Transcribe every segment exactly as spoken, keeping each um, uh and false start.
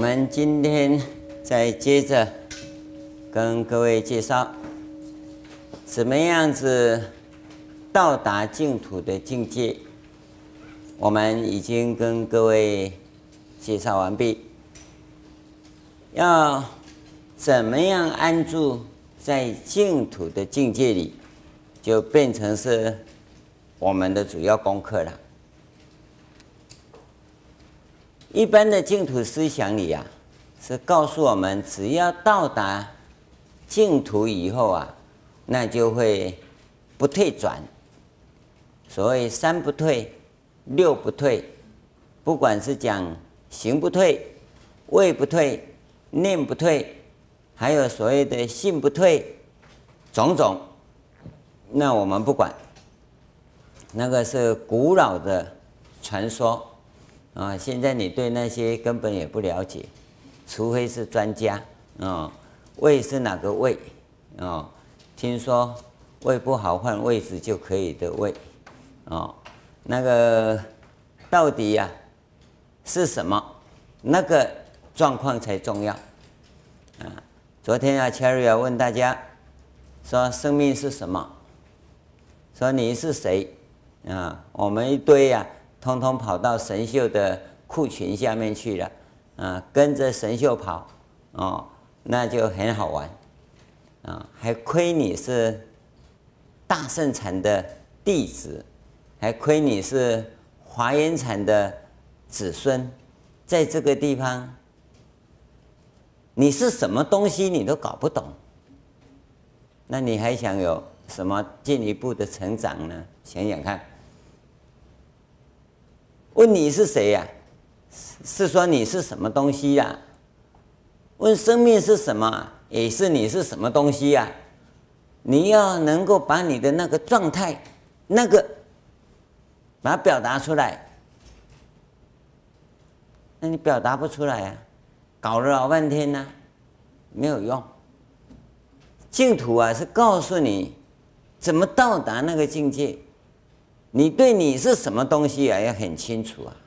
们今天再接着跟各位介绍，怎么样子到达净土的境界。我们已经跟各位介绍完毕，要怎么样安住在净土的境界里，就变成是我们的主要功课了。一般的净土思想里啊，是告诉我们，只要到达净土以后啊，那就会不退转。所谓三不退、六不退，不管是讲行不退、位不退、念不退，还有所谓的信不退，种种，那我们不管，那个是古老的传说。啊，现在你对那些根本也不了解，除非是专家啊、哦。胃是哪个胃啊、哦？听说胃不好换位置就可以的胃哦。那个到底呀、啊、是什么？那个状况才重要啊。昨天啊 ，Cherry 啊问大家说生命是什么？说你是谁啊？我们一堆呀、啊。通通跑到神秀的裤裙下面去了，啊，跟着神秀跑，哦，那就很好玩，啊，还亏你是大圣禅的弟子，还亏你是华严禅的子孙，在这个地方，你是什么东西你都搞不懂，那你还想有什么进一步的成长呢？想想看。问你是谁呀、啊？是说你是什么东西呀、啊？问生命是什么，也是你是什么东西呀、啊？你要能够把你的那个状态，那个把它表达出来，那你表达不出来啊，搞了老半天呢、啊，没有用。净土啊，是告诉你怎么到达那个境界。你对你是什么东西啊，要很清楚啊。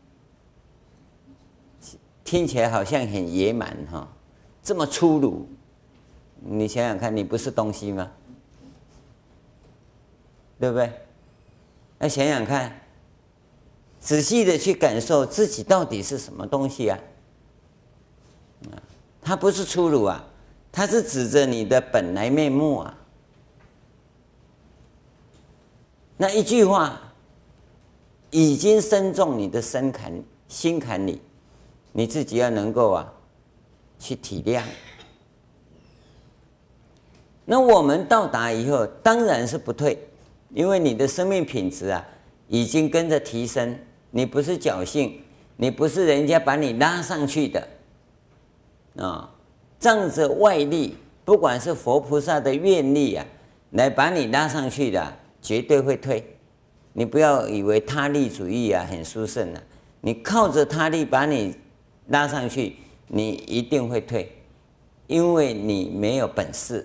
听起来好像很野蛮哈、哦，这么粗鲁。你想想看，你不是东西吗？对不对？那想想看，仔细的去感受自己到底是什么东西啊？它不是粗鲁啊，它是指着你的本来面目啊。那一句话已经深中你的心坎心坎里，你自己要能够啊去体谅。那我们到达以后，当然是不退，因为你的生命品质啊已经跟着提升，你不是侥幸，你不是人家把你拉上去的啊，仗着外力，不管是佛菩萨的愿力啊，来把你拉上去的、啊。绝对会退，你不要以为他力主义啊很殊胜啊，你靠着他力把你拉上去，你一定会退，因为你没有本事。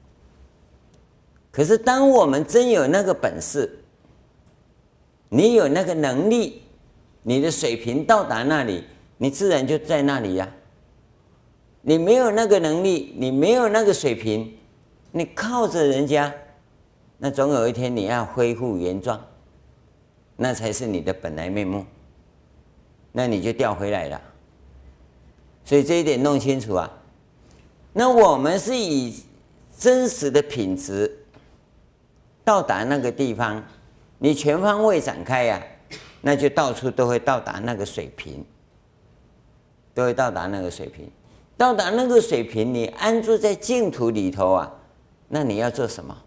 可是当我们真有那个本事，你有那个能力，你的水平到达那里，你自然就在那里呀、啊。你没有那个能力，你没有那个水平，你靠着人家。那总有一天你要恢复原状，那才是你的本来面目，那你就调回来了。所以这一点弄清楚啊。那我们是以真实的品质到达那个地方，你全方位展开呀、啊，那就到处都会到达那个水平，都会到达那个水平。到达那个水平，你安住在净土里头啊，那你要做什么？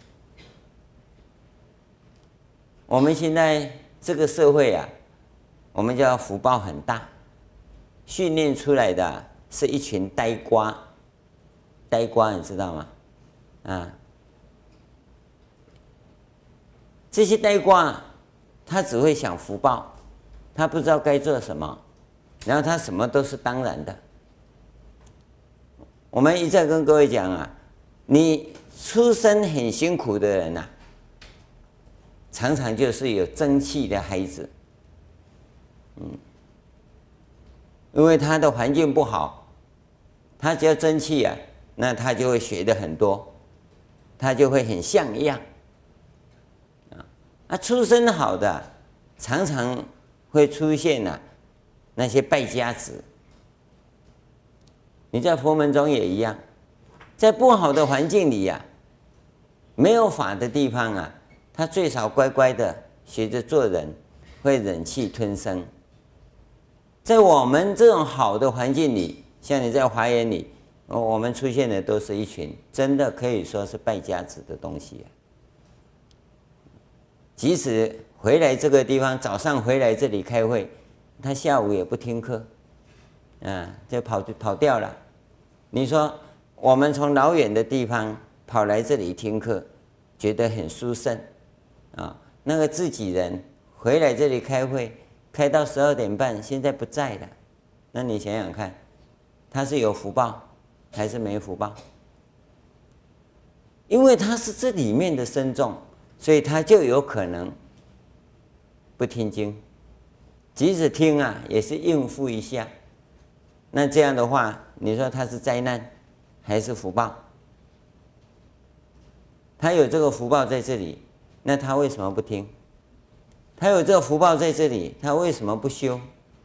我们现在这个社会啊，我们叫福报很大，训练出来的是一群呆瓜，呆瓜你知道吗？啊，这些呆瓜，他只会想福报，他不知道该做什么，然后他什么都是当然的。我们一再跟各位讲啊，你出生很辛苦的人啊。常常就是有争气的孩子，嗯， 因为他的环境不好，他只要争气啊，那他就会学的很多，他就会很像样。啊，出身好的常常会出现啊那些败家子。你在佛门中也一样，在不好的环境里呀、啊，没有法的地方啊，他最少乖乖的学着做人，会忍气吞声。在我们这种好的环境里，像你在华严里，我们出现的都是一群真的可以说是败家子的东西、啊。即使回来这个地方，早上回来这里开会，他下午也不听课，啊，就跑跑掉了。你说我们从老远的地方跑来这里听课，觉得很殊胜啊。那个自己人回来这里开会，开到十二点半，现在不在了，那你想想看，他是有福报还是没福报？因为他是这里面的僧众，所以他就有可能不听经，即使听啊，也是应付一下。那这样的话，你说他是灾难还是福报？他有这个福报在这里，那他为什么不听？他有这个福报在这里，他为什么不修？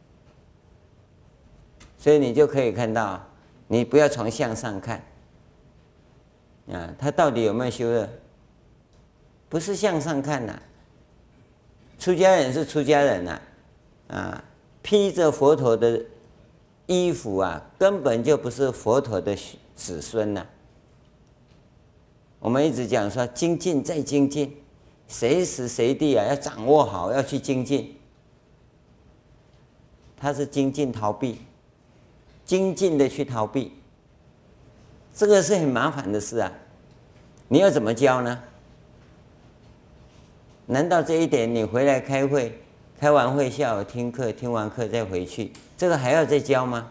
所以你就可以看到，你不要从相上看啊，他到底有没有修的？不是向上看呐、啊，出家人是出家人呐、啊，啊，披着佛陀的衣服啊，根本就不是佛陀的子孙呐、啊。我们一直讲说精进再精进，随时随地啊要掌握好，要去精进。他是精进逃避，精进的去逃避，这个是很麻烦的事啊。你要怎么教呢？难道这一点你回来开会，开完会下午听课，听完课再回去，这个还要再教吗？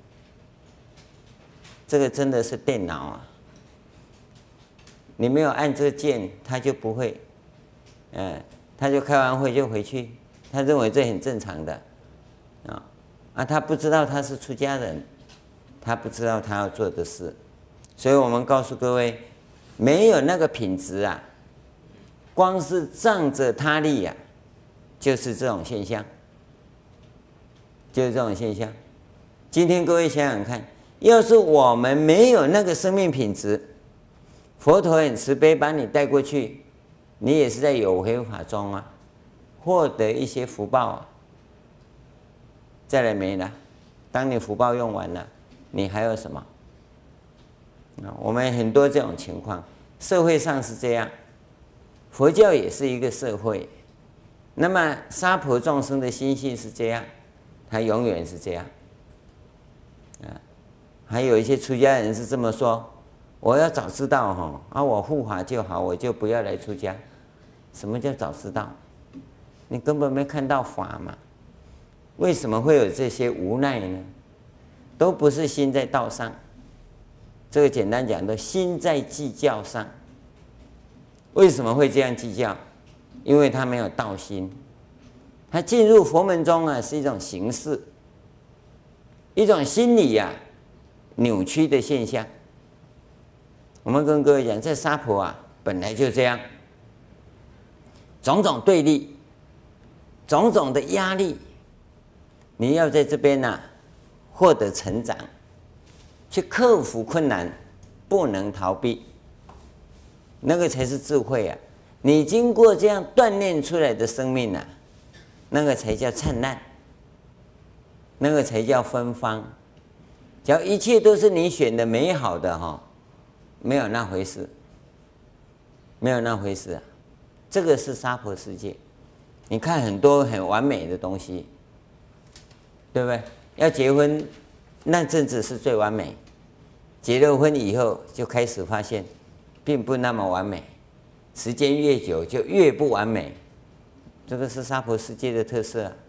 这个真的是电脑啊！你没有按这个键，他就不会，嗯，他就开完会就回去，他认为这很正常的，啊啊，他不知道他是出家人，他不知道他要做的事，所以我们告诉各位，没有那个品质啊。光是仗着他力呀、啊，就是这种现象，就是这种现象。今天各位想想看，要是我们没有那个生命品质，佛陀很慈悲把你带过去，你也是在有为法中啊，获得一些福报啊，再来没了。当你福报用完了，你还有什么？我们很多这种情况，社会上是这样。佛教也是一个社会，那么娑婆众生的心性是这样，他永远是这样。啊，还有一些出家人是这么说：我要早知道哈，啊，我护法就好，我就不要来出家。什么叫早知道？你根本没看到法嘛？为什么会有这些无奈呢？都不是心在道上，这个简单讲的，心在计较上。为什么会这样计较？因为他没有道心，他进入佛门中啊，是一种形式，一种心理呀、啊、扭曲的现象。我们跟各位讲，在娑婆啊，本来就这样，种种对立，种种的压力，你要在这边呢、啊、获得成长，去克服困难，不能逃避。那个才是智慧啊！你经过这样锻炼出来的生命啊，那个才叫灿烂，那个才叫芬芳。只要一切都是你选的美好的哈，没有那回事，没有那回事啊！这个是娑婆世界。你看很多很完美的东西，对不对？要结婚那阵子是最完美，结了婚以后就开始发现。并不那么完美，时间越久就越不完美，这个是娑婆世界的特色啊。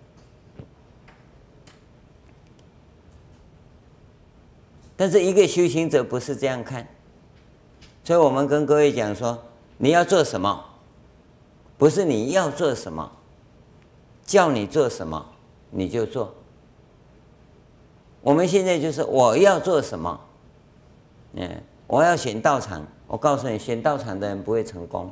但是一个修行者不是这样看，所以我们跟各位讲说，你要做什么，不是你要做什么，叫你做什么你就做。 我们现在就是我要做什么？嗯，我要选道场。我告诉你，选道场的人不会成功，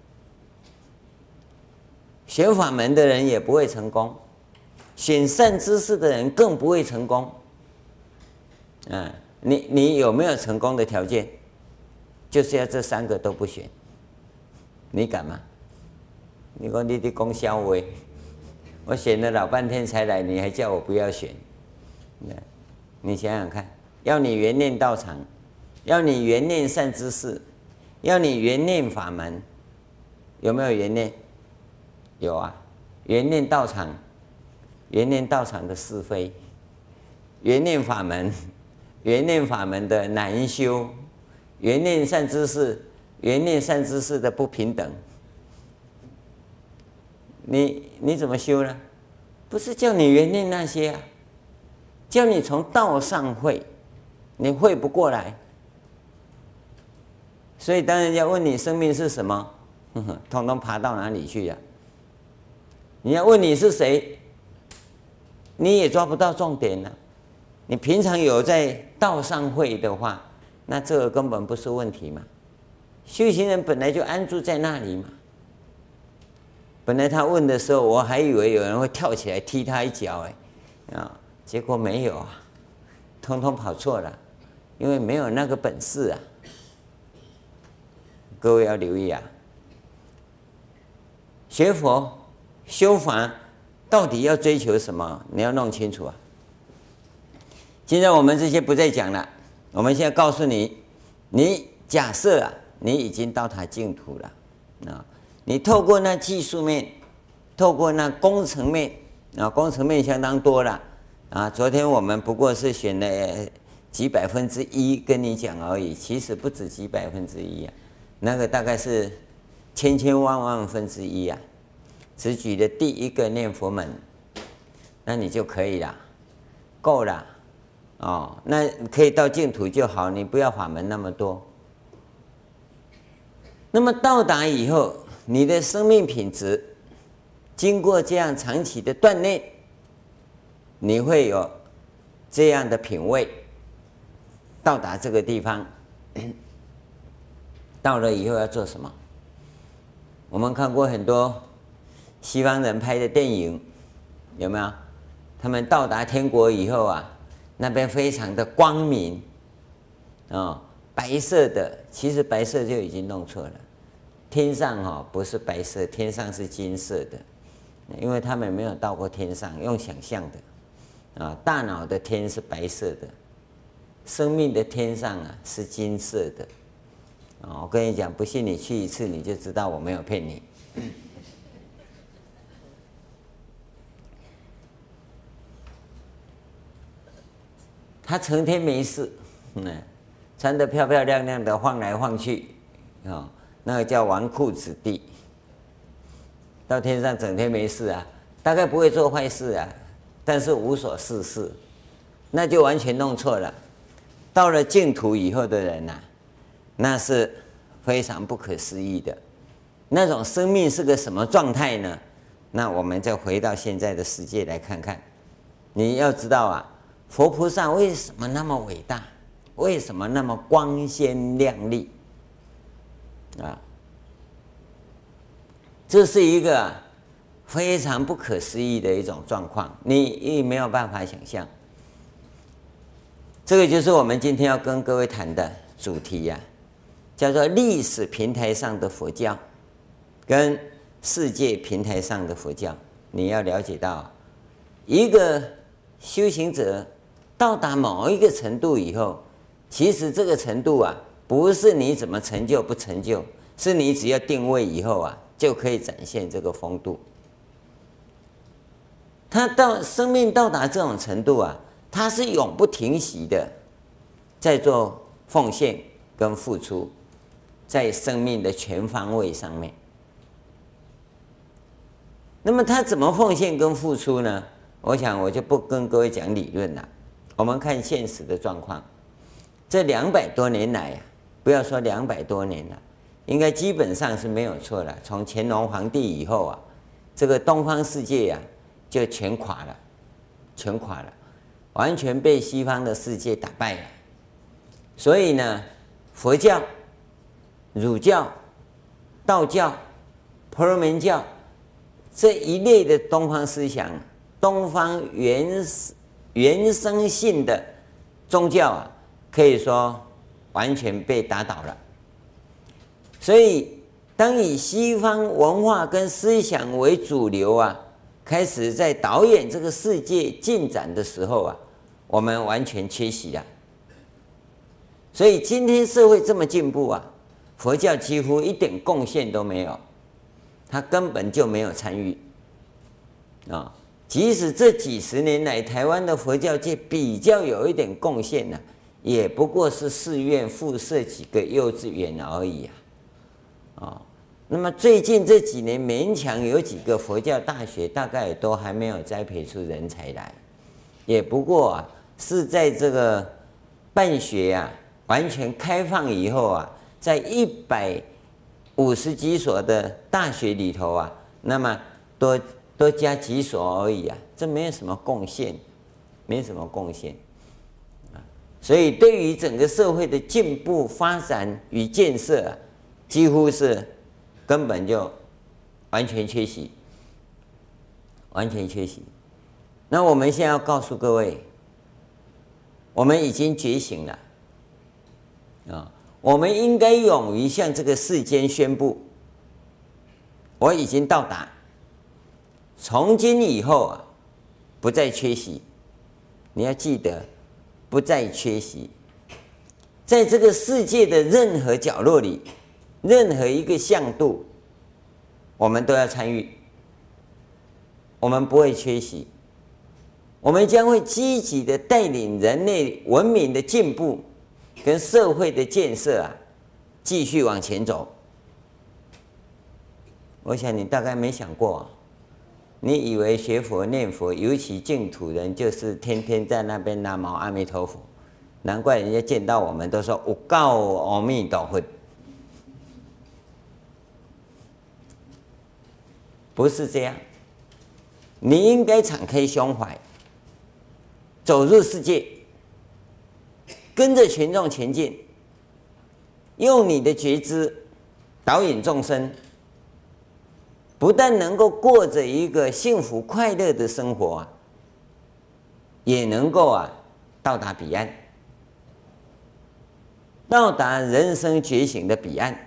选法门的人也不会成功，选善知识的人更不会成功。嗯，你你有没有成功的条件？就是要这三个都不选，你敢吗？你说你的功销为，我选了老半天才来，你还叫我不要选？你想想看，要你缘念道场，要你缘念善知识，要你缘念法门，有没有缘念？有啊，缘念道场，缘念道场的是非，缘念法门，缘念法门的难修，缘念善知识，缘念善知识的不平等。你你怎么修呢？不是叫你缘念那些啊，叫你从道上会，你会不过来。所以当人家问你生命是什么，呵呵，统统爬到哪里去呀、啊？你要问你是谁，你也抓不到重点了、啊。你平常有在道上会的话，那这个根本不是问题嘛。修行人本来就安住在那里嘛。本来他问的时候，我还以为有人会跳起来踢他一脚，哎，啊，结果没有啊，通通跑错了，因为没有那个本事啊。各位要留意啊，学佛修法到底要追求什么？你要弄清楚啊。现在我们这些不再讲了，我们现在告诉你，你假设啊，你已经到达净土了啊。你透过那技术面，透过那工程面啊，工程面相当多了啊。昨天我们不过是选了几百分之一跟你讲而已，其实不止几百分之一啊，那个大概是千千万万分之一啊。只举的第一个念佛门，那你就可以了，够了哦。那可以到净土就好，你不要法门那么多。那么到达以后，你的生命品质经过这样长期的锻炼，你会有这样的品味。到达这个地方，到了以后要做什么？我们看过很多西方人拍的电影，有没有？他们到达天国以后啊，那边非常的光明啊、哦，白色的，其实白色就已经弄错了。天上哦不是白色，天上是金色的，因为他们没有到过天上，用想象的啊，大脑的天是白色的，生命的天上啊是金色的啊。我跟你讲，不信你去一次，你就知道我没有骗你。他成天没事，嗯，穿得漂漂亮亮的，晃来晃去啊。哦，那个叫纨绔子弟，到天上整天没事啊，大概不会做坏事啊，但是无所事事，那就完全弄错了。到了净土以后的人呐、啊，那是非常不可思议的，那种生命是个什么状态呢？那我们再回到现在的世界来看看。你要知道啊，佛菩萨为什么那么伟大？为什么那么光鲜亮丽？啊，这是一个非常不可思议的一种状况，你也没有办法想象。这个就是我们今天要跟各位谈的主题呀、啊，叫做历史平台上的佛教跟世界平台上的佛教。你要了解到，一个修行者到达某一个程度以后，其实这个程度啊，不是你怎么成就不成就，是你只要定位以后啊，就可以展现这个风度。他到生命到达这种程度啊，他是永不停息的，在做奉献跟付出，在生命的全方位上面。那么他怎么奉献跟付出呢？我想我就不跟各位讲理论了，我们看现实的状况。这两百多年来啊，不要说两百多年了，应该基本上是没有错了。从乾隆皇帝以后啊，这个东方世界啊就全垮了，全垮了。 完全被西方的世界打败了。所以呢，佛教、儒教、道教、婆罗门教这一类的东方思想，东方原原生性的宗教啊，可以说完全被打倒了。所以，当以西方文化跟思想为主流啊，开始在导演这个世界进展的时候啊，我们完全缺席了。所以今天社会这么进步啊，佛教几乎一点贡献都没有，他根本就没有参与啊。即使这几十年来台湾的佛教界比较有一点贡献呢、啊，也不过是寺院附设几个幼稚园而已啊。哦，那么最近这几年勉强有几个佛教大学，大概也都还没有栽培出人才来，也不过啊是在这个办学啊完全开放以后啊，在一百五十几所的大学里头啊，那么多多加几所而已啊，这没有什么贡献，没什么贡献啊。所以对于整个社会的进步发展与建设啊，几乎是根本就完全缺席，完全缺席。那我们现在要告诉各位，我们已经觉醒了啊！我们应该勇于向这个世间宣布，我已经到达，从今以后啊，不再缺席。你要记得，不再缺席，在这个世界的任何角落里。任何一个向度，我们都要参与，我们不会缺席，我们将会积极的带领人类文明的进步跟社会的建设啊，继续往前走。我想你大概没想过，你以为学佛念佛，尤其净土人，就是天天在那边南无阿弥陀佛，难怪人家见到我们都说有告阿弥陀佛。不是这样，你应该敞开胸怀，走入世界，跟着群众前进，用你的觉知导引众生，不但能够过着一个幸福快乐的生活啊，也能够啊到达彼岸，到达人生觉醒的彼岸。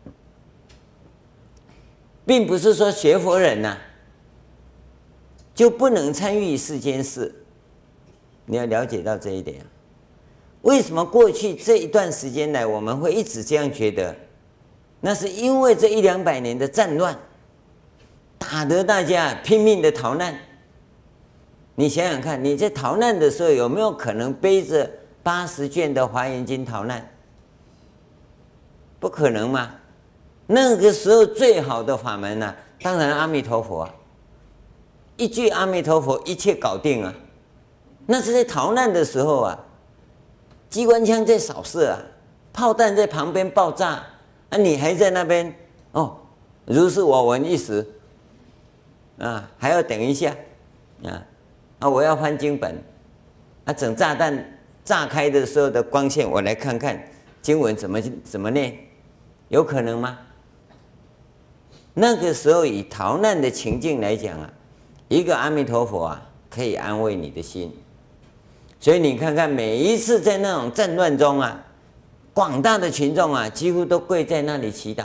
并不是说学佛人呐、啊、就不能参与世间事，你要了解到这一点。为什么过去这一段时间来我们会一直这样觉得？那是因为这一两百年的战乱，打得大家拼命的逃难。你想想看，你在逃难的时候有没有可能背着八十卷的《华严经》逃难？不可能嘛。那个时候最好的法门呢、啊，当然阿弥陀佛啊，一句阿弥陀佛，一切搞定啊。那是在逃难的时候啊，机关枪在扫射啊，炮弹在旁边爆炸，啊，你还在那边哦，如是我闻一时，啊，还要等一下，啊，啊，我要翻经本，啊，整炸弹炸开的时候的光线，我来看看经文怎么怎么念，有可能吗？那个时候以逃难的情境来讲啊，一个阿弥陀佛啊，可以安慰你的心。所以你看看，每一次在那种战乱中啊，广大的群众啊，几乎都跪在那里祈祷，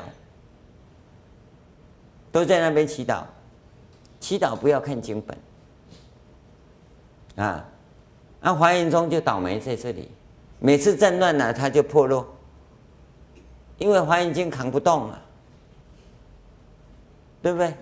都在那边祈祷。祈祷不要看经本啊，那华严宗就倒霉在这里，每次战乱呢、啊，他就破落，因为华严经扛不动啊。对不对？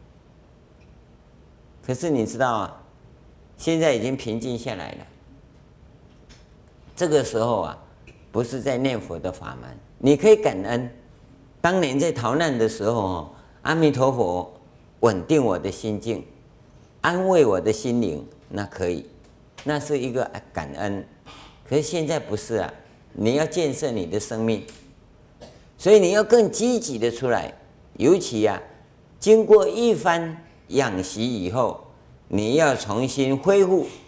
可是你知道啊，现在已经平静下来了。这个时候啊，不是在念佛的法门，你可以感恩。当年在逃难的时候哦，阿弥陀佛稳定我的心境，安慰我的心灵，那可以，那是一个感恩。可是现在不是啊，你要建设你的生命，所以你要更积极的出来，尤其啊。经过一番养习以后，你要重新恢复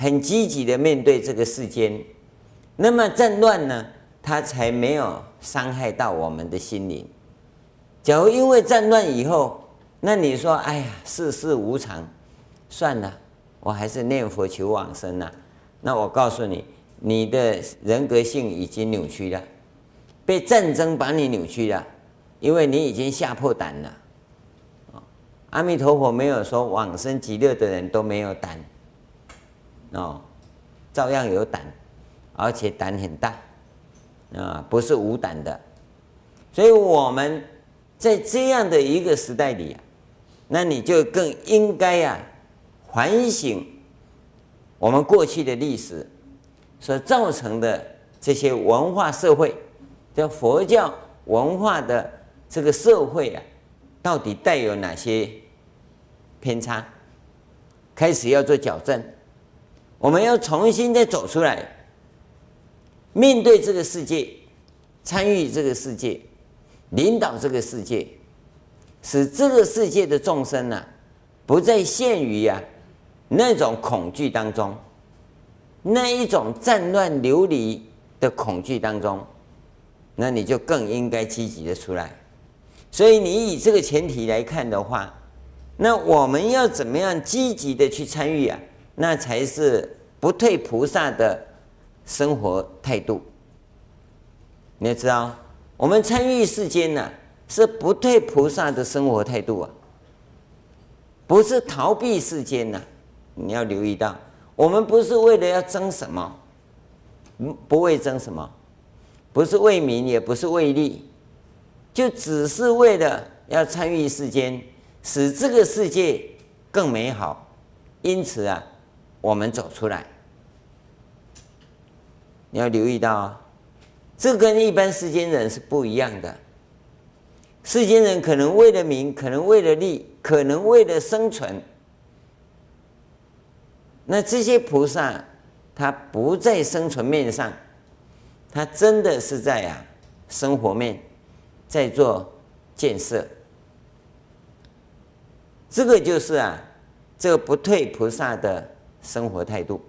很积极的面对这个世间，那么战乱呢，它才没有伤害到我们的心灵。假如因为战乱以后，那你说，哎呀，世事无常，算了，我还是念佛求往生了。那我告诉你，你的人格性已经扭曲了，被战争把你扭曲了，因为你已经吓破胆了。阿弥陀佛没有说往生极乐的人都没有胆，哦，照样有胆，而且胆很大，啊，不是无胆的。所以我们在这样的一个时代里啊，那你就更应该啊反省我们过去的历史所造成的这些文化社会，叫佛教文化的这个社会啊，到底带有哪些偏差？开始要做矫正，我们要重新再走出来，面对这个世界，参与这个世界，领导这个世界，使这个世界的众生啊，不再陷于啊那种恐惧当中，那一种战乱流离的恐惧当中，那你就更应该积极的出来。所以你以这个前提来看的话，那我们要怎么样积极的去参与啊？那才是不退菩萨的生活态度。你要知道，我们参与世间呢、啊，是不退菩萨的生活态度啊，不是逃避世间呐、啊。你要留意到，我们不是为了要争什么，不为争什么，不是为民，也不是为利，就只是为了要参与世间，使这个世界更美好。因此啊，我们走出来，你要留意到啊，这跟一般世间人是不一样的。世间人可能为了名，可能为了利，可能为了生存。那这些菩萨，他不在生存面上，他真的是在啊生活面在做建设。这个就是啊，这个不退菩萨的生活态度。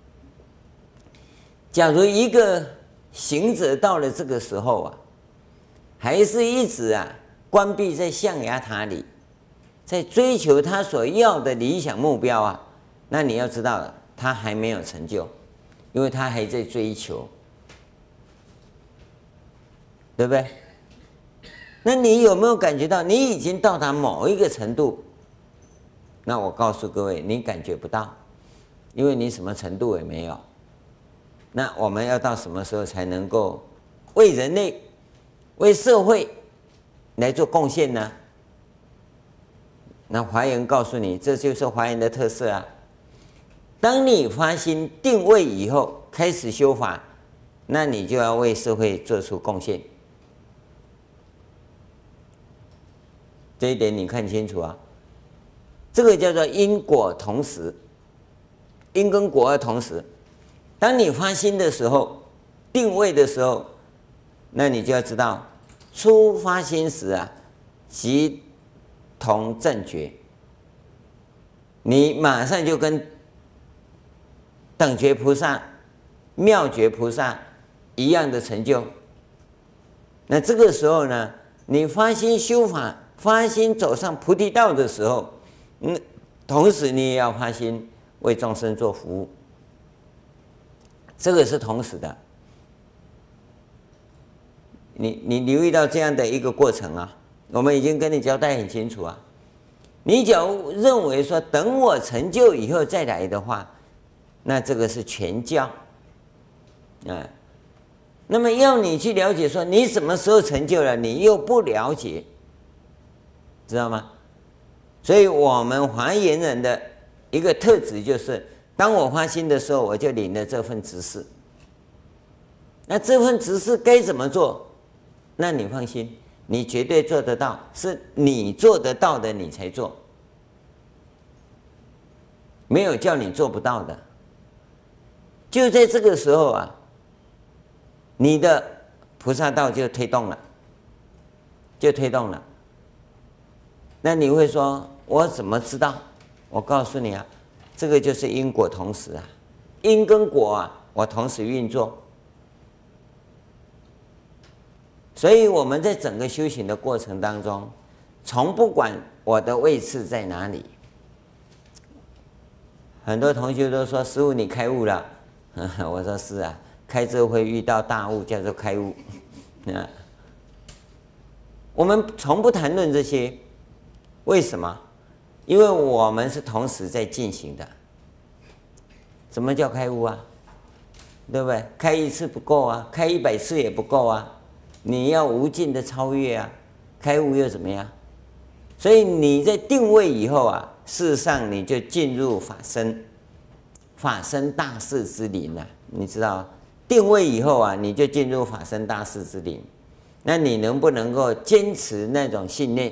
假如一个行者到了这个时候啊，还是一直啊关闭在象牙塔里，在追求他所要的理想目标啊，那你要知道了，他还没有成就，因为他还在追求，对不对？那你有没有感觉到你已经到达某一个程度？那我告诉各位，你感觉不到，因为你什么程度也没有。那我们要到什么时候才能够为人类、为社会来做贡献呢？那华严告诉你，这就是华严的特色啊。当你发心定位以后，开始修法，那你就要为社会做出贡献。这一点你看清楚啊。这个叫做因果同时，因跟果要同时。当你发心的时候，定位的时候，那你就要知道，初发心时啊，即同正觉，你马上就跟等觉菩萨、妙觉菩萨一样的成就。那这个时候呢，你发心修法，发心走上菩提道的时候，嗯，同时你也要发心为众生做服务，这个是同时的。你你留意到这样的一个过程啊，我们已经跟你交代很清楚啊。你假如认为说等我成就以后再来的话，那这个是全教，啊，那么要你去了解说你什么时候成就了，你又不了解，知道吗？所以我们华严人的一个特质就是，当我发心的时候，我就领了这份执事。那这份执事该怎么做？那你放心，你绝对做得到，是你做得到的你才做，没有叫你做不到的。就在这个时候啊，你的菩萨道就推动了，就推动了。那你会说，我怎么知道？我告诉你啊，这个就是因果同时啊。 因跟果啊，我同时运作。所以我们在整个修行的过程当中，从不管我的位置在哪里。很多同学都说：“师父，你开悟了。”我说：“是啊，开智慧遇到大悟，叫做开悟。”啊，我们从不谈论这些，为什么？因为我们是同时在进行的。什么叫开悟啊？对不对？开一次不够啊，开一百次也不够啊。你要无尽的超越啊，开悟又怎么样？所以你在定位以后啊，事实上你就进入法身，法身大士之林了、啊。你知道，定位以后啊，你就进入法身大士之林。那你能不能够坚持那种信念，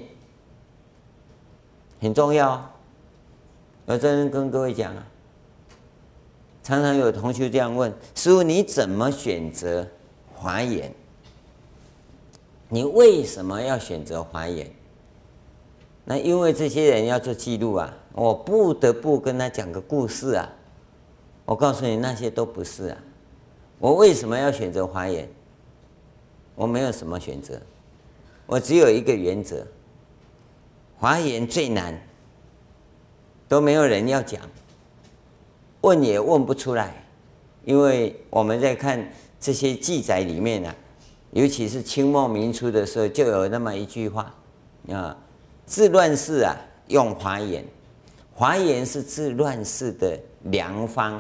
很重要啊。我真跟各位讲啊，常常有同学这样问：师父，你怎么选择华严？你为什么要选择华严？那因为这些人要做记录啊，我不得不跟他讲个故事啊。我告诉你，那些都不是啊。我为什么要选择华严？我没有什么选择，我只有一个原则：华严最难，都没有人要讲，问也问不出来，因为我们在看这些记载里面啊。尤其是清末民初的时候，就有那么一句话啊：治乱世啊，用华严。华严是治乱世的良方。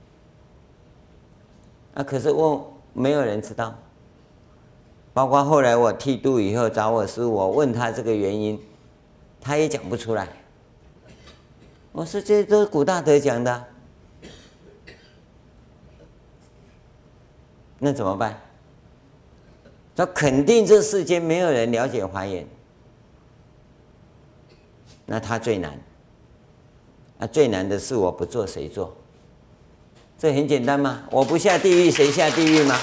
啊，可是我没有人知道。包括后来我剃度以后找我师父，我问他这个原因，他也讲不出来。我说这都是古大德讲的，那怎么办？那肯定这世间没有人了解华严，那他最难。啊，最难的是我不做谁做？这很简单嘛，我不下地狱谁下地狱吗？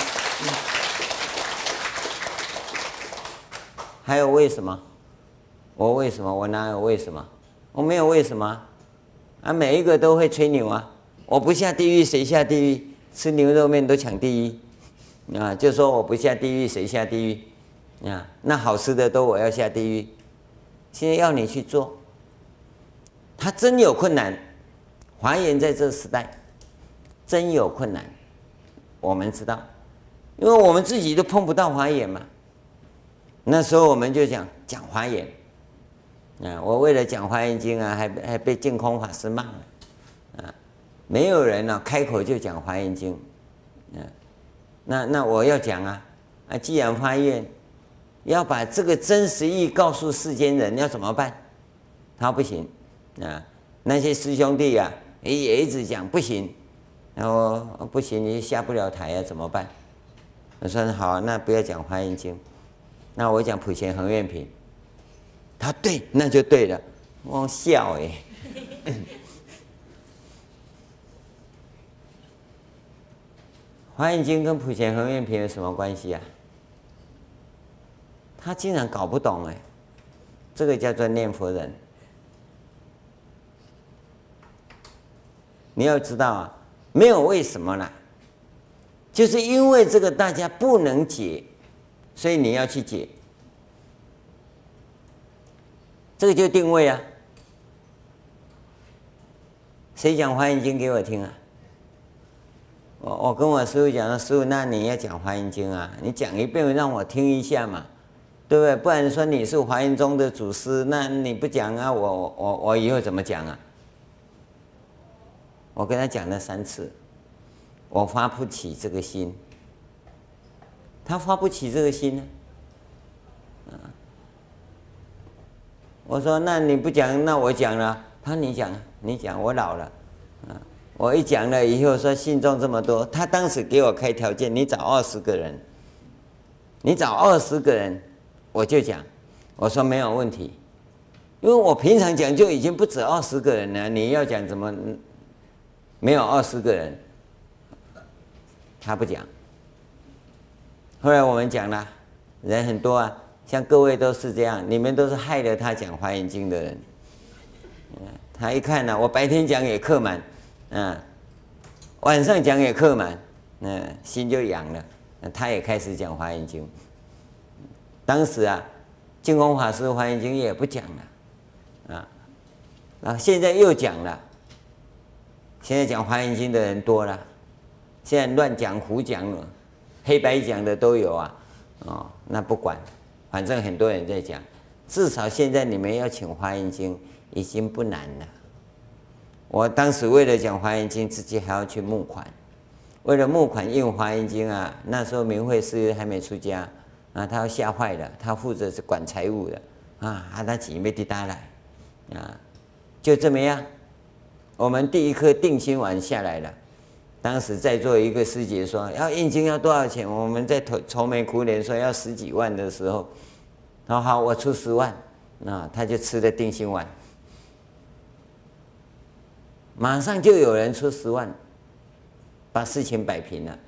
还有为什么？我为什么？我哪有为什么？我没有为什么啊！每一个都会吹牛啊！我不下地狱谁下地狱？吃牛肉面都抢第一。啊，就说我不下地狱，谁下地狱？啊，那好吃的都我要下地狱。现在要你去做，他真有困难。华严在这时代真有困难，我们知道，因为我们自己都碰不到华严嘛。那时候我们就讲讲华严，啊，我为了讲华严经啊，还还被净空法师骂了，啊，没有人呢、啊、开口就讲华严经，啊。那那我要讲啊，啊，既然发愿要把这个真实意告诉世间人，要怎么办？他不行啊，那些师兄弟啊也一直讲不行，然后不行你下不了台啊，怎么办？我说好，那不要讲华严经，那我讲普贤恒愿品。他对，那就对了，我笑哎、欸。华严经跟普贤恒愿品有什么关系啊？他竟然搞不懂哎，这个叫做念佛人。你要知道啊，没有为什么啦，就是因为这个大家不能解，所以你要去解。这个就定位啊。谁讲华严经给我听啊？我我跟我师父讲说，师父，那你要讲华严经啊，你讲一遍让我听一下嘛，对不对？不然说你是华严宗的祖师，那你不讲啊，我我我以后怎么讲啊？我跟他讲了三次，我发不起这个心，他发不起这个心呢、啊。我说那你不讲，那我讲了。他说你讲，你讲，我老了，啊。我一讲了以后说信众这么多，他当时给我开条件，你找二十个人，你找二十个人，我就讲，我说没有问题，因为我平常讲就已经不止二十个人了，你要讲怎么没有二十个人？他不讲。后来我们讲了，人很多啊，像各位都是这样，你们都是害了他讲华严经的人。他一看呢、啊，我白天讲也客满。嗯， 晚上讲也客满，那心就痒了。那他也开始讲《华严经》。当时啊，净空法师《华严经》也不讲了，啊，然后现在又讲了。现在讲《华严经》的人多了，现在乱讲、胡讲了，黑白讲的都有啊。哦，那不管，反正很多人在讲。至少现在你们要请《华严经》已经不难了。我当时为了讲《华严经》，自己还要去募款。为了募款印《华严经》啊，那时候明慧师还没出家啊，他要吓坏了，他负责是管财务的啊，他钱没滴答来啊，就这么样，我们第一颗定心丸下来了。当时在座一个师姐说要印经要多少钱，我们在愁眉苦脸说要十几万的时候，他说好，我出十万，那他就吃了定心丸，马上就有人出十万，把事情摆平了。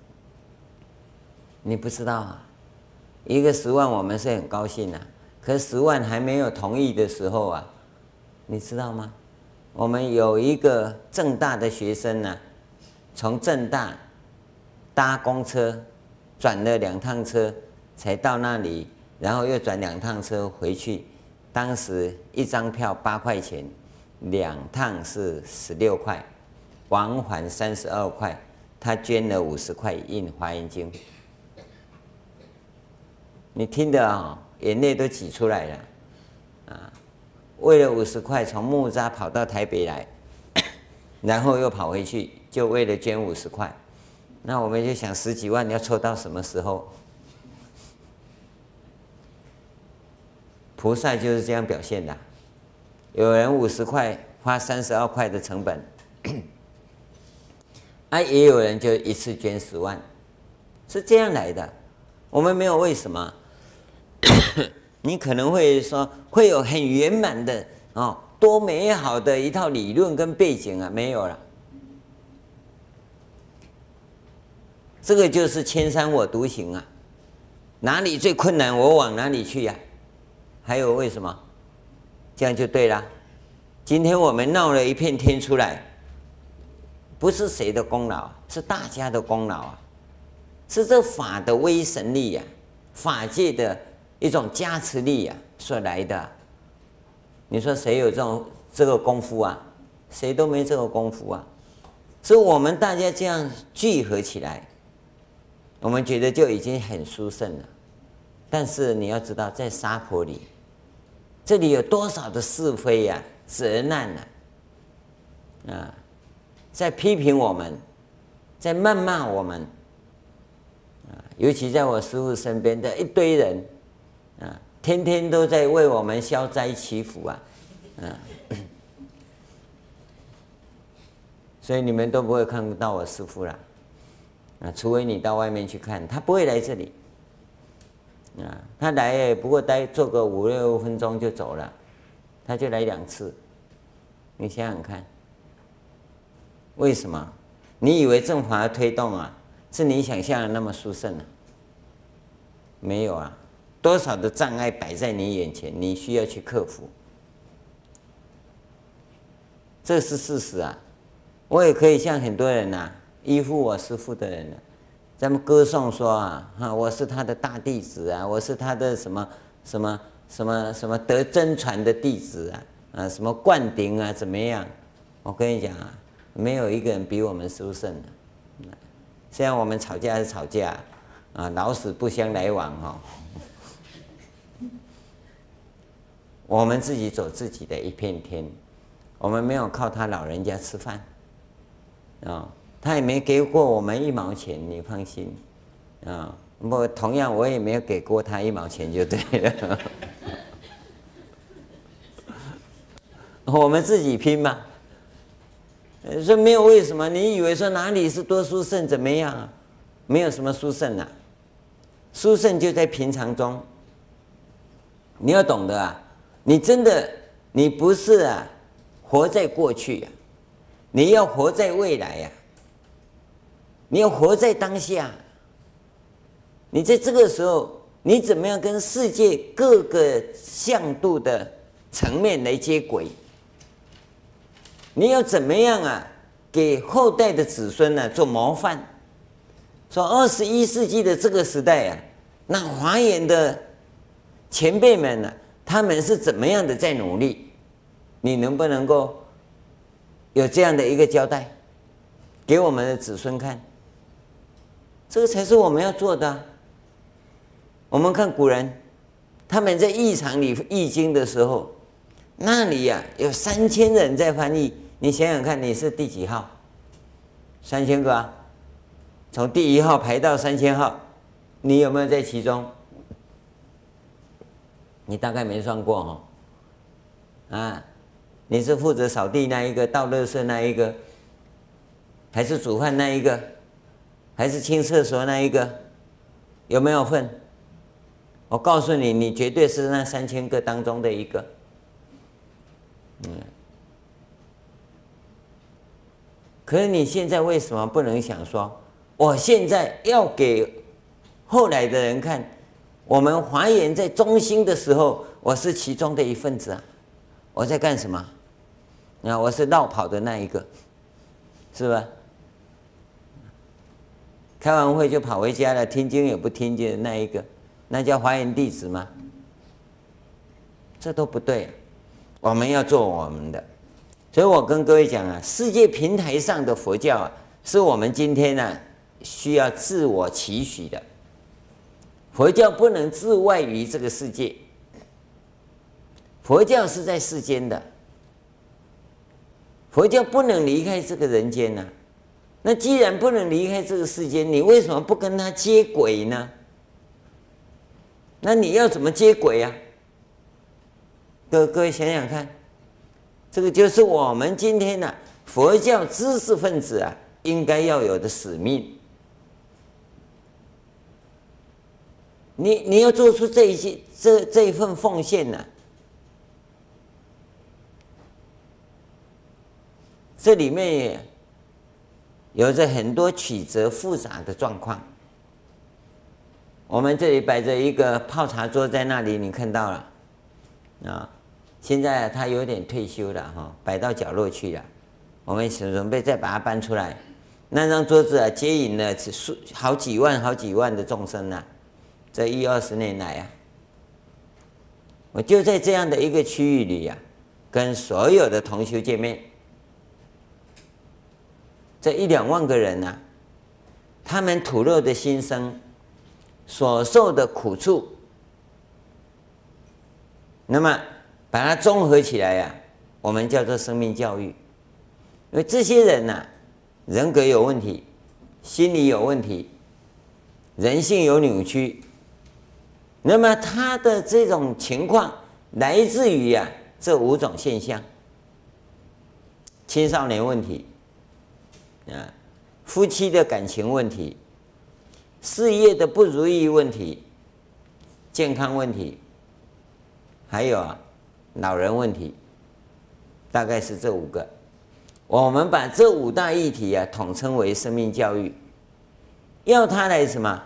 你不知道啊，一个十万我们是很高兴啊，可是十万还没有同意的时候啊，你知道吗？我们有一个政大的学生啊，从政大搭公车转了两趟车才到那里，然后又转两趟车回去。当时一张票八块钱，两趟是十六块，往返三十二块。他捐了五十块印《华严经》，你听的啊、哦，眼泪都挤出来了啊！为了五十块，从木栅跑到台北来，然后又跑回去，就为了捐五十块。那我们就想，十几万要凑到什么时候？菩萨就是这样表现的。有人五十块花三十二块的成本，啊，也有人就一次捐十万，是这样来的。我们没有为什么。你可能会说会有很圆满的哦，多美好的一套理论跟背景啊，没有了。这个就是千山我独行啊，哪里最困难我往哪里去呀、啊？还有为什么？这样就对了。今天我们闹了一片天出来，不是谁的功劳，是大家的功劳啊，是这法的威神力呀、啊，法界的一种加持力呀、啊、所来的。你说谁有这种这个功夫啊？谁都没这个功夫啊。所以我们大家这样聚合起来，我们觉得就已经很殊胜了。但是你要知道，在娑婆里，这里有多少的是非呀、啊、责难啊，啊，在批评我们，在谩骂我们，啊，尤其在我师父身边的一堆人，啊，天天都在为我们消灾祈福啊，啊，所以你们都不会看不到我师父了，啊，除非你到外面去看，他不会来这里。啊，他来也不过待坐个五六分钟就走了，他就来两次，你想想看，为什么？你以为正法的推动啊，是你想象的那么殊胜啊？没有啊，多少的障碍摆在你眼前，你需要去克服，这是事实啊。我也可以像很多人呐、啊，依附我师父的人呢、啊。咱们歌颂说啊，哈，我是他的大弟子啊，我是他的什么什么什么什么得真传的弟子啊，啊，什么灌顶啊，怎么样？我跟你讲啊，没有一个人比我们殊胜的。虽然我们吵架是吵架，啊，老死不相来往哈、哦。我们自己走自己的一片天，我们没有靠他老人家吃饭，啊。他也没给过我们一毛钱，你放心，啊，不，同样我也没有给过他一毛钱就对了。我们自己拼嘛，所以没有为什么。你以为说哪里是多殊胜怎么样啊？没有什么殊胜啊，殊胜就在平常中。你要懂得啊，你真的你不是啊，活在过去啊，你要活在未来呀、啊。你要活在当下，你在这个时候，你怎么样跟世界各个向度的层面来接轨？你要怎么样啊？ 给后代的子孙呢、啊、做模范。说二十一世纪的这个时代啊，那华严的前辈们呢、啊，他们是怎么样的在努力？你能不能够有这样的一个交代，给我们的子孙看？这个才是我们要做的、啊。我们看古人，他们在译场里译经的时候，那里呀、啊、有三千人在翻译。你想想看，你是第几号？三千个啊，从第一号排到三千号，你有没有在其中？你大概没算过哈、哦，啊，你是负责扫地那一个，倒垃圾那一个，还是煮饭那一个，还是清厕所那一个？有没有份？我告诉你，你绝对是那三千个当中的一个。嗯。可是你现在为什么不能想说，我现在要给后来的人看，我们华严在中兴的时候，我是其中的一份子啊！我在干什么？啊，我是绕跑的那一个，是吧？开完会就跑回家了，听经也不听经的那一个，那叫华严弟子吗？这都不对、啊，我们要做我们的。所以我跟各位讲啊，世界平台上的佛教啊，是我们今天呢、啊、需要自我期许的。佛教不能自外于这个世界，佛教是在世间的，佛教不能离开这个人间呢、啊。那既然不能离开这个世间，你为什么不跟他接轨呢？那你要怎么接轨啊？各各位想想看。这个就是我们今天呢、啊，佛教知识分子啊，应该要有的使命。你你要做出这一些这这一份奉献呢、啊，这里面也有着很多曲折复杂的状况。我们这里摆着一个泡茶桌在那里，你看到了啊？现在他有点退休了哈，摆到角落去了。我们准备再把它搬出来。那张桌子啊，接引了数好几万、好几万的众生呐、啊。这一二十年来啊，我就在这样的一个区域里呀、啊，跟所有的同修见面。这一两万个人呐、啊，他们吐露的心声，所受的苦处，那么。把它综合起来呀、啊，我们叫做生命教育。因为这些人呐、啊，人格有问题，心理有问题，人性有扭曲。那么他的这种情况来自于啊这五种现象：青少年问题，啊，夫妻的感情问题，事业的不如意问题，健康问题，还有啊。老人问题，大概是这五个。我们把这五大议题啊统称为生命教育，要它来什么？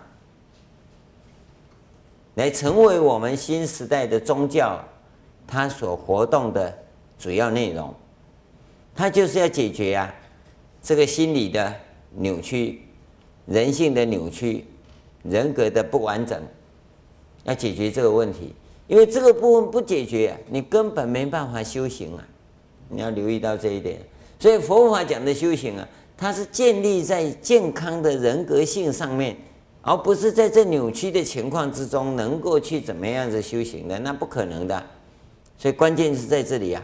来成为我们新时代的宗教，它所活动的主要内容。它就是要解决啊这个心理的扭曲、人性的扭曲、人格的不完整，要解决这个问题。因为这个部分不解决、啊，你根本没办法修行啊！你要留意到这一点。所以佛法讲的修行啊，它是建立在健康的人格性上面，而不是在这扭曲的情况之中能够去怎么样子修行的，那不可能的。所以关键是在这里啊。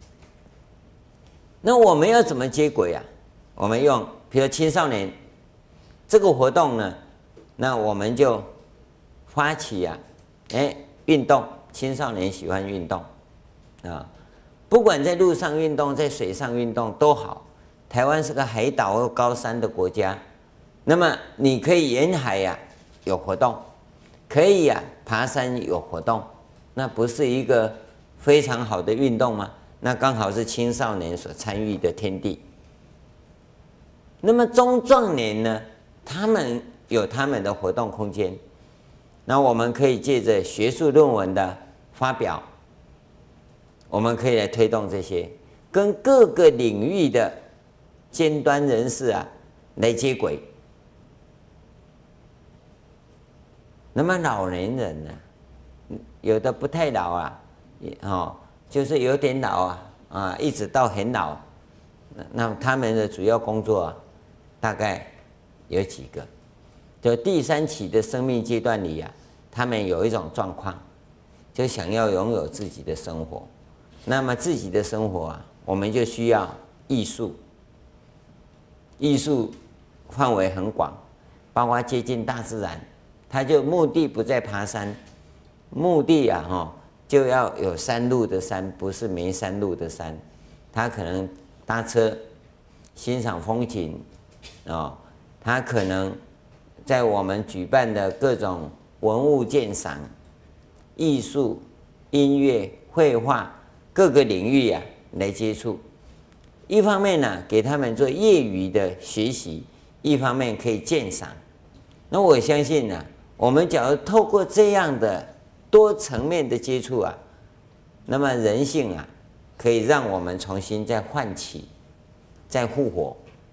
那我们要怎么接轨啊？我们用比如青少年这个活动呢，那我们就发起啊，哎。运动，青少年喜欢运动，啊，不管在路上运动，在水上运动都好。台湾是个海岛或高山的国家，那么你可以沿海呀、啊、有活动，可以呀、啊、爬山有活动，那不是一个非常好的运动吗？那刚好是青少年所参与的天地。那么中壮年呢，他们有他们的活动空间。那我们可以借着学术论文的发表，我们可以来推动这些跟各个领域的尖端人士啊来接轨。那么老年人呢、啊，有的不太老啊，哦，就是有点老啊，啊，一直到很老，那他们的主要工作、啊、大概有几个？就第三期的生命阶段里啊，他们有一种状况，就想要拥有自己的生活。那么自己的生活啊，我们就需要艺术。艺术范围很广，包括接近大自然。他就目的不在爬山，目的啊哈就要有山路的山，不是没山路的山。他可能搭车欣赏风景哦，他可能在我们举办的各种文物鉴赏、艺术、音乐、绘画各个领域啊来接触。一方面呢，给他们做业余的学习；一方面可以鉴赏。那我相信呢，我们假如透过这样的多层面的接触啊，那么人性啊，可以让我们重新再唤起、再复活。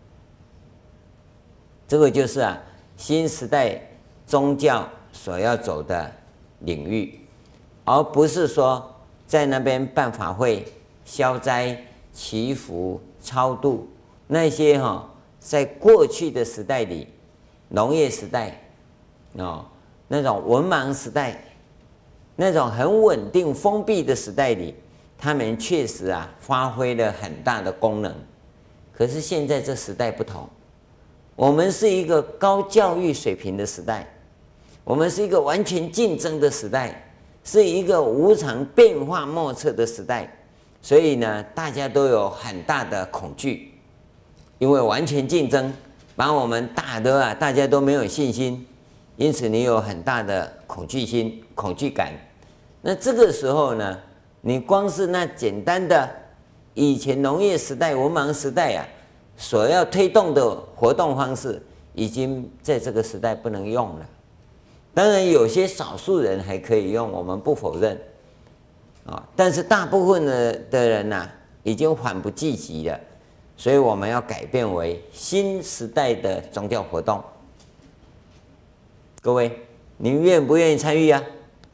这个就是啊，新时代宗教所要走的领域，而不是说在那边办法会、消灾、祈福、超度那些哈、哦，在过去的时代里，农业时代哦，那种文盲时代，那种很稳定封闭的时代里，他们确实啊发挥了很大的功能。可是现在这时代不同，我们是一个高教育水平的时代，我们是一个完全竞争的时代，是一个无常变化莫测的时代。所以呢，大家都有很大的恐惧，因为完全竞争把我们打得啊，大家都没有信心，因此你有很大的恐惧心、恐惧感。那这个时候呢，你光是那简单的以前农业时代、文盲时代啊，所要推动的活动方式，已经在这个时代不能用了。当然，有些少数人还可以用，我们不否认。啊，但是大部分的的人呐、啊，已经缓不济急了，所以我们要改变为新时代的宗教活动。各位，你们愿不愿意参与啊？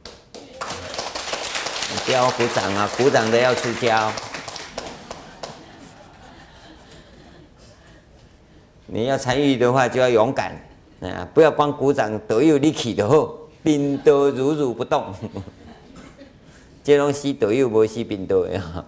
你不要鼓掌啊，鼓掌的要出家哦。你要参与的话，就要勇敢啊，不要光鼓掌，都有力气就好，冰都如如不动。这东西都有无是冰豆呀，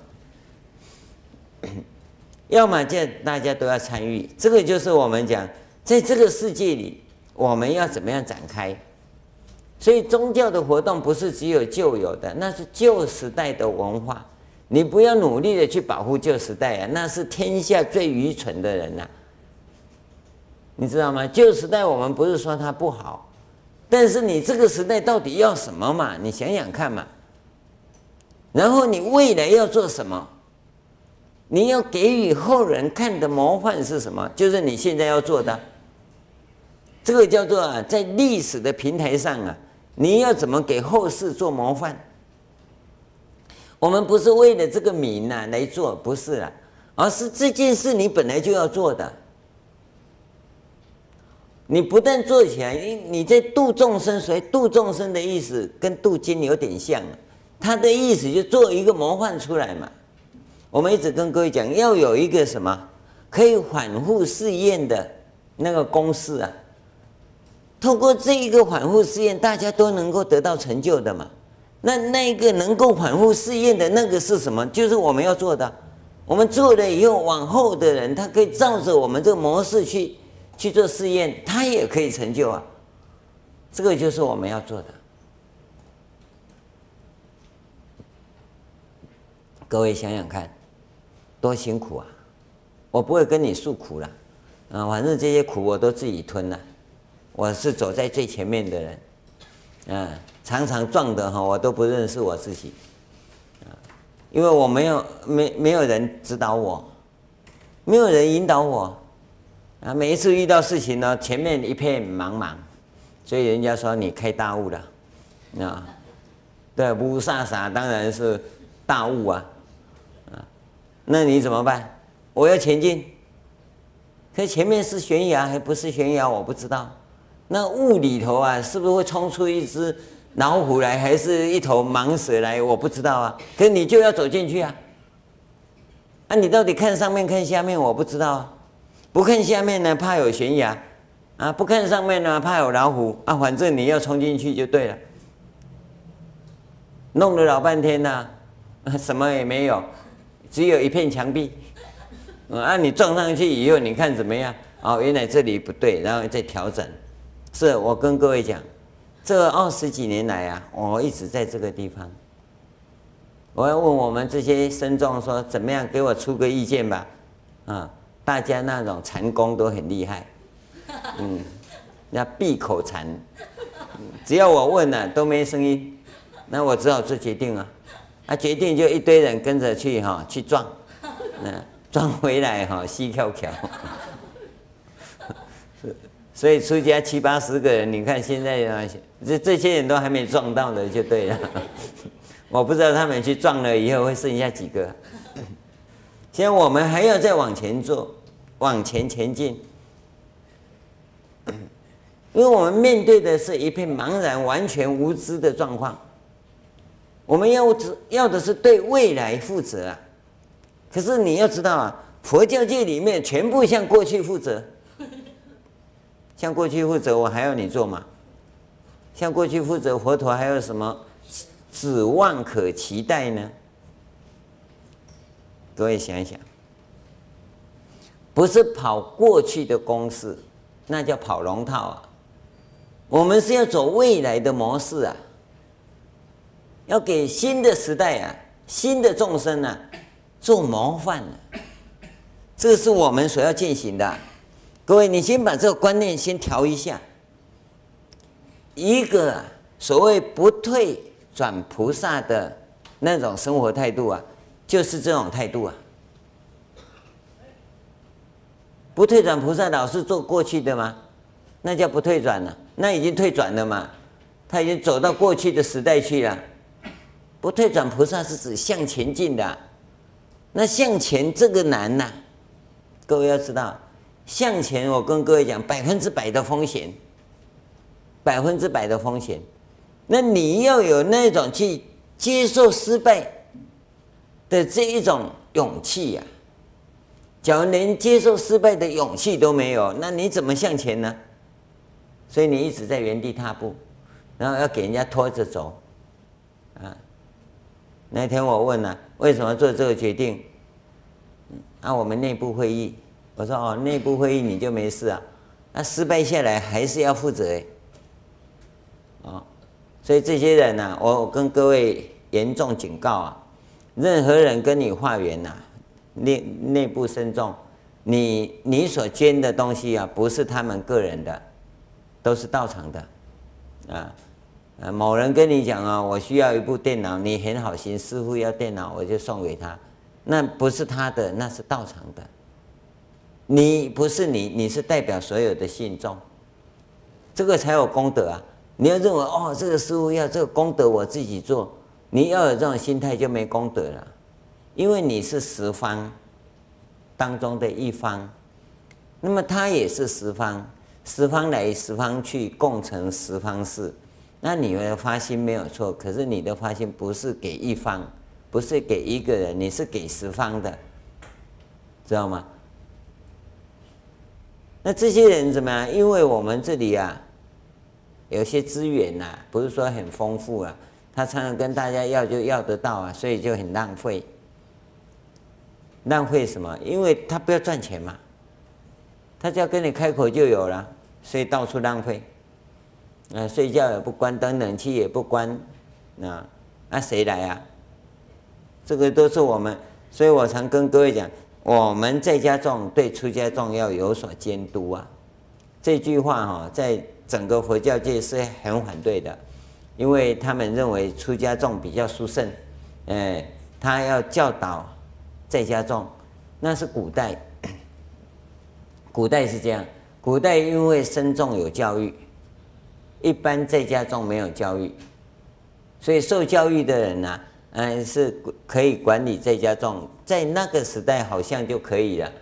要么这大家都要参与，这个就是我们讲，在这个世界里，我们要怎么样展开？所以宗教的活动不是只有旧有的，那是旧时代的文化。你不要努力的去保护旧时代啊，那是天下最愚蠢的人呐、啊，你知道吗？旧时代我们不是说它不好，但是你这个时代到底要什么嘛？你想想看嘛。然后你未来要做什么？你要给予后人看的模范是什么？就是你现在要做的。这个叫做啊，在历史的平台上啊，你要怎么给后世做模范？我们不是为了这个名啊来做，不是啊，而是这件事你本来就要做的。你不但做起来，你你在度众生，所以度众生的意思跟度经有点像。他的意思就做一个模范出来嘛。我们一直跟各位讲，要有一个什么可以反复试验的那个公式啊。透过这一个反复试验，大家都能够得到成就的嘛。那那个能够反复试验的那个是什么？就是我们要做的。我们做了以后，往后的人他可以照着我们这个模式去去做试验，他也可以成就啊。这个就是我们要做的。各位想想看，多辛苦啊！我不会跟你诉苦了，啊，反正这些苦我都自己吞了。我是走在最前面的人，啊，常常撞的哈，我都不认识我自己，啊，因为我没有没没有人指导我，没有人引导我，啊，每一次遇到事情呢，前面一片茫茫，所以人家说你开大悟了，啊，对，乌萨萨当然是大悟啊。那你怎么办？我要前进， 可前面是悬崖还不是悬崖，我不知道。那雾里头啊，是不是会冲出一只老虎来，还是一头蟒蛇来？我不知道啊。可是你就要走进去啊。啊，你到底看上面看下面，我不知道啊。不看下面呢，怕有悬崖啊；不看上面呢，怕有老虎啊。反正你要冲进去就对了。弄了老半天呢、啊，什么也没有，只有一片墙壁。啊，你撞上去以后，你看怎么样？哦，原来这里不对，然后再调整。是我跟各位讲，这二十几年来啊，我一直在这个地方。我要问我们这些僧众说，怎么样？给我出个意见吧。啊，大家那种禅功都很厉害，嗯，那闭口禅，只要我问了、啊、都没声音，那我只好做决定啊。啊，决定就一堆人跟着去哈、哦，去撞，嗯。撞回来哈，细跳跳，所以出家七八十个人，你看现在这这些人都还没撞到的就对了。我不知道他们去撞了以后会剩下几个。现在我们还要再往前做，往前前进，因为我们面对的是一片茫然、完全无知的状况。我们要要的是对未来负责啊。可是你要知道啊，佛教界里面全部向过去负责，向过去负责，我还要你做吗？向过去负责，佛陀还有什么指望可期待呢？各位想一想，不是跑过去的公式，那叫跑龙套啊。我们是要走未来的模式啊，要给新的时代啊，新的众生啊。做模范了，这是我们所要进行的。各位，你先把这个观念先调一下。一个所谓不退转菩萨的那种生活态度啊，就是这种态度啊。不退转菩萨老是做过去的吗？那叫不退转了，那已经退转了嘛，他已经走到过去的时代去了。不退转菩萨是指向前进的、啊。那向前这个难呐、啊，各位要知道，向前我跟各位讲，百分之百的风险，百分之百的风险。那你要有那种去接受失败的这一种勇气呀、啊。假如连接受失败的勇气都没有，那你怎么向前呢？所以你一直在原地踏步，然后要给人家拖着走，啊。那天我问了、啊，为什么做这个决定？啊，我们内部会议，我说哦，内部会议你就没事啊，那、啊、失败下来还是要负责哎，哦，所以这些人呢、啊，我跟各位严重警告啊，任何人跟你化缘呐、啊，内内部慎重，你你所捐的东西啊，不是他们个人的，都是道场的，啊。呃，某人跟你讲啊，我需要一部电脑，你很好心，师父要电脑，我就送给他，那不是他的，那是道场的。你不是你，你是代表所有的信众，这个才有功德啊！你要认为哦，这个师父要这个功德我自己做，你要有这种心态就没功德了，因为你是十方当中的一方，那么他也是十方，十方来十方去，共成十方事。那你的发心没有错，可是你的发心不是给一方，不是给一个人，你是给十方的，知道吗？那这些人怎么样？因为我们这里啊，有些资源呐、啊，不是说很丰富啊，他常常跟大家要就要得到啊，所以就很浪费。浪费什么？因为他不要赚钱嘛，他只要跟你开口就有了，所以到处浪费。啊，睡觉也不关灯，冷气也不关，啊，那谁来啊？这个都是我们，所以我常跟各位讲，我们在家众对出家众要有所监督啊。这句话哈、哦，在整个佛教界是很反对的，因为他们认为出家众比较殊胜，哎，他要教导在家众，那是古代，古代是这样，古代因为僧众有教育。一般在家众没有教育，所以受教育的人呢、啊，嗯，是可以管理在家众，在那个时代好像就可以了。可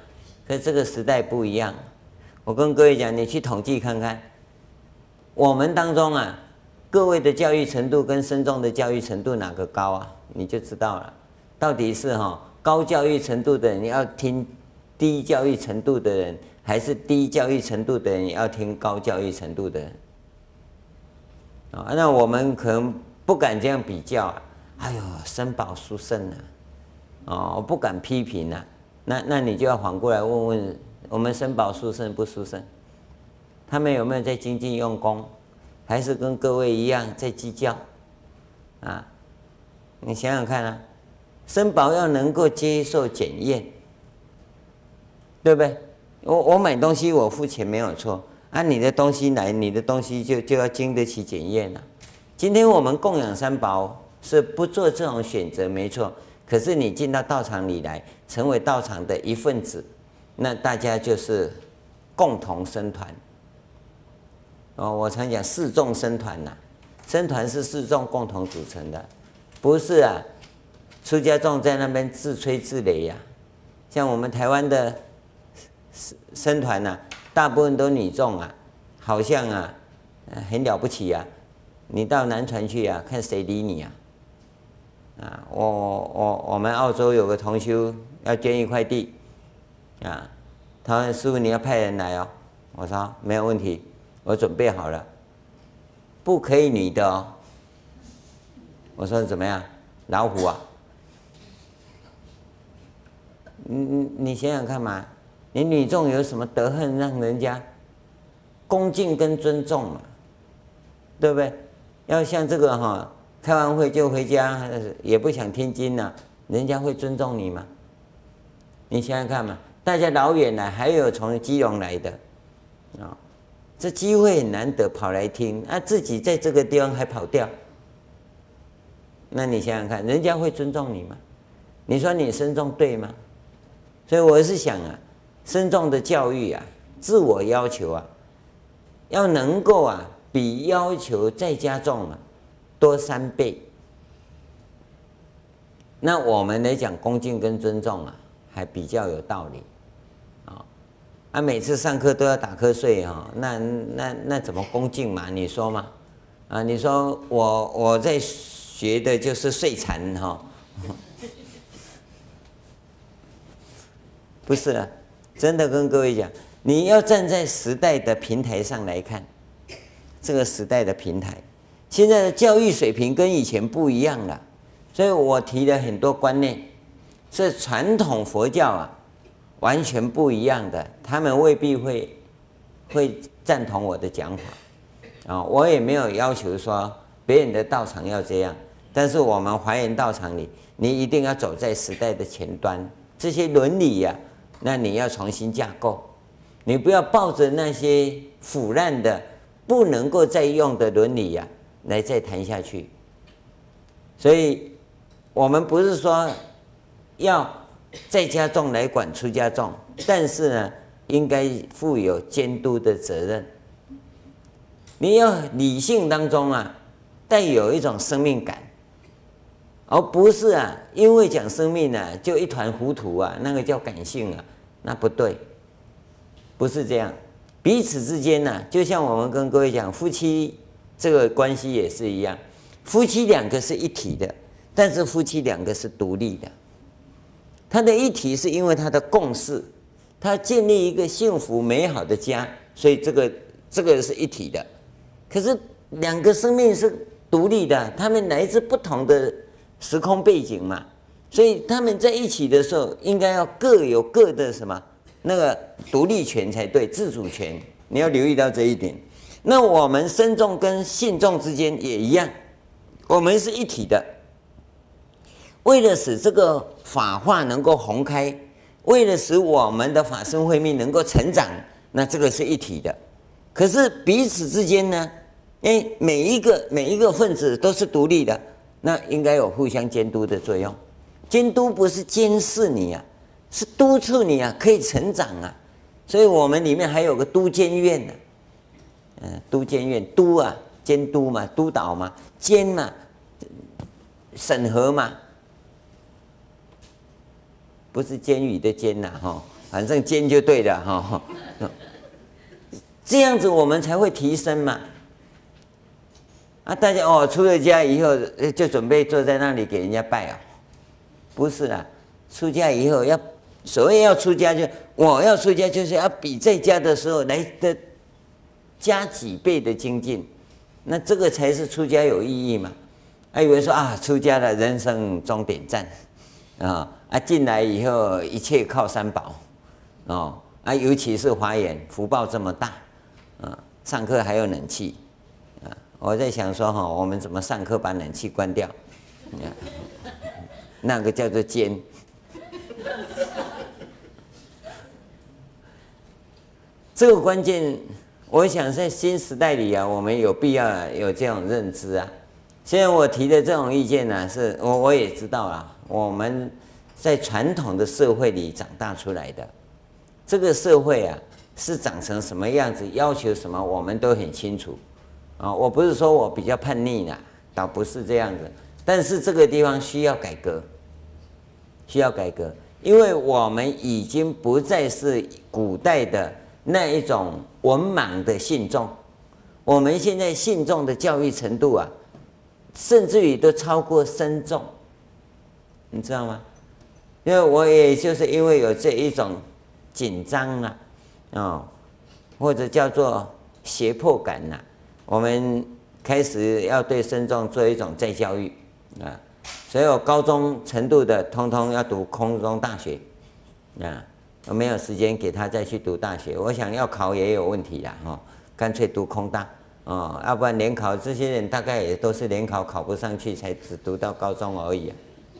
可这个时代不一样。我跟各位讲，你去统计看看，我们当中啊，各位的教育程度跟僧众的教育程度哪个高啊？你就知道了。到底是哈、哦、高教育程度的人要听低教育程度的人，还是低教育程度的人要听高教育程度的人？啊，那我们可能不敢这样比较啊。哎呦，僧宝殊胜啊！哦，我不敢批评啊。那那你就要反过来问问，我们僧宝殊胜不殊胜？他们有没有在精进用功？还是跟各位一样在计较？啊，你想想看啊，僧宝要能够接受检验，对不对？我我买东西我付钱没有错，啊，你的东西来，你的东西就就要经得起检验啊。今天我们供养三宝是不做这种选择，没错。可是你进到道场里来，成为道场的一份子，那大家就是共同僧团。哦，我常讲四众僧团呐，僧团是四众共同组成的，不是啊，出家众在那边自吹自擂呀、啊。像我们台湾的僧团呐，大部分都女众啊，好像啊，很了不起啊。你到南传去啊，看谁理你啊？啊，我我我们澳洲有个同修要捐一块地，啊，他说师父你要派人来哦，我说没有问题，我准备好了，不可以女的哦。我说怎么样，老虎啊？你你你想想看嘛，你女众有什么德行让人家恭敬跟尊重嘛？对不对？要像这个哈、哦，开完会就回家，也不想听经了、啊，人家会尊重你吗？你想想看嘛，大家老远来，还有从基隆来的，啊、哦，这机会很难得，跑来听，啊，自己在这个地方还跑掉，那你想想看，人家会尊重你吗？你说你僧众对吗？所以我是想啊，僧众的教育啊，自我要求啊，要能够啊。比要求在家众啊多三倍。那我们来讲恭敬跟尊重啊，还比较有道理啊。啊，每次上课都要打瞌睡哈、哦，那那那怎么恭敬嘛？你说嘛？啊，你说我我在学的就是睡禅哈、哦，不是啊，真的跟各位讲，你要站在时代的平台上来看。这个时代的平台，现在的教育水平跟以前不一样了，所以我提了很多观念，是传统佛教啊完全不一样的，他们未必会会赞同我的讲法啊，我也没有要求说别人的道场要这样，但是我们华严道场里，你一定要走在时代的前端，这些伦理呀、啊，那你要重新架构，你不要抱着那些腐烂的。不能够再用的伦理呀、啊，来再谈下去。所以，我们不是说要在家众来管出家众，但是呢，应该负有监督的责任。你要理性当中啊，带有一种生命感，而不是啊，因为讲生命啊，就一团糊涂啊，那个叫感性啊，那不对，不是这样。彼此之间呢、啊，就像我们跟各位讲，夫妻这个关系也是一样，夫妻两个是一体的，但是夫妻两个是独立的。他的一体是因为他的共识，他建立一个幸福美好的家，所以这个这个是一体的。可是两个生命是独立的，他们来自不同的时空背景嘛，所以他们在一起的时候，应该要各有各的什么？那个独立权才对，自主权，你要留意到这一点。那我们僧众跟信众之间也一样，我们是一体的。为了使这个法化能够宏开，为了使我们的法身慧命能够成长，那这个是一体的。可是彼此之间呢，哎，每一个每一个分子都是独立的，那应该有互相监督的作用。监督不是监视你啊。是督促你啊，可以成长啊，所以我们里面还有个督监院呢、啊，嗯，督监院督啊，监督嘛，督导嘛，监嘛，审核嘛，不是监狱的监呐、啊、哈， 反正兼就对了哈。这样子我们才会提升嘛。啊，大家哦，出了家以后就准备坐在那里给人家拜啊？不是啦，出家以后要所谓要出家就，就我要出家就是要比在家的时候来的加几倍的精进，那这个才是出家有意义嘛。还以为说啊，出家的人生终点站啊啊，进来以后一切靠三宝哦啊，尤其是华严福报这么大啊，上课还有冷气啊，我在想说哈，我们怎么上课把冷气关掉？啊、那个叫做奸。这个关键，我想在新时代里啊，我们有必要有这种认知啊。虽然我提的这种意见呢、啊，是我我也知道啊，我们在传统的社会里长大出来的，这个社会啊是长成什么样子，要求什么，我们都很清楚啊。我不是说我比较叛逆啦，倒不是这样子，但是这个地方需要改革，需要改革，因为我们已经不再是古代的那一种文盲的信众，我们现在信众的教育程度啊，甚至于都超过僧众，你知道吗？因为我也就是因为有这一种紧张啊，哦，或者叫做胁迫感呐、啊，我们开始要对僧众做一种再教育啊，所有高中程度的，通通要读空中大学啊。我没有时间给他再去读大学，我想要考也有问题啦，哈、哦，干脆读空大，哦，要不然联考这些人大概也都是联考考不上去，才只读到高中而已啊。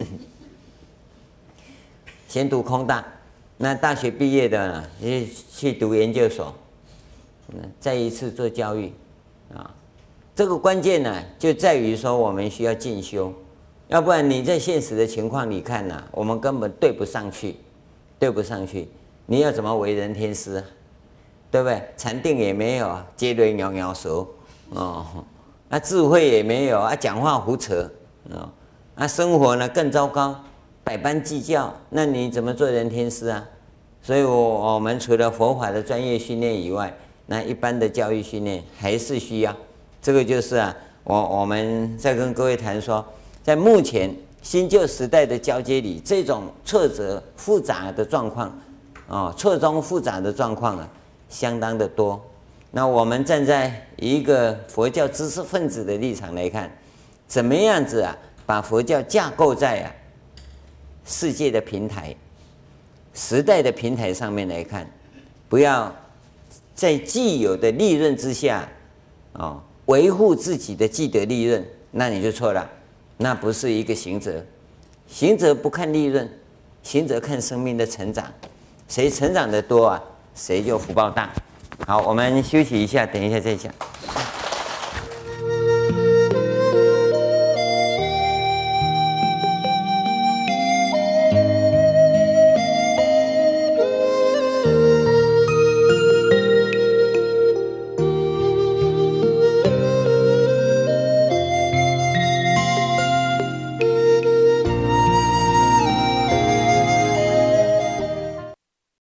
先读空大，那大学毕业的呢，去读研究所，再一次做教育啊。这个关键呢，就在于说我们需要进修，要不然你在现实的情况里看呢、啊，我们根本对不上去。对不上去，你要怎么为人天师啊？对不对？禅定也没有啊，接雷摇摇舌哦，啊智慧也没有啊，讲话胡扯哦，啊生活呢更糟糕，百般计较，那你怎么做人天师啊？所以我我们除了佛法的专业训练以外，那一般的教育训练还是需要。这个就是啊，我我们在跟各位谈说，在目前新旧时代的交接里，这种挫折复杂的状况，哦，错综复杂的状况啊，相当的多。那我们站在一个佛教知识分子的立场来看，怎么样子啊，把佛教架构在啊世界的平台、时代的平台上面来看，不要在既有的利润之下，哦，维护自己的既得利润，那你就错了。那不是一个行者，行者不看利润，行者看生命的成长，谁成长的多啊，谁就福报大。好，我们休息一下，等一下再讲。